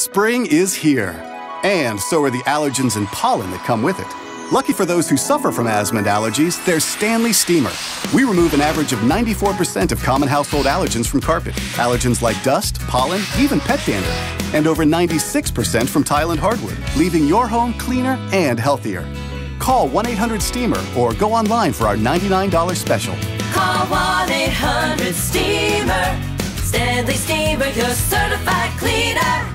Spring is here, and so are the allergens and pollen that come with it. Lucky for those who suffer from asthma and allergies, there's Stanley Steemer. We remove an average of 94% of common household allergens from carpet. Allergens like dust, pollen, even pet dander. And over 96% from tile and hardwood, leaving your home cleaner and healthier. Call 1-800-STEAMER or go online for our $99 special. Call 1-800-STEAMER. Stanley Steemer, your certified cleaner.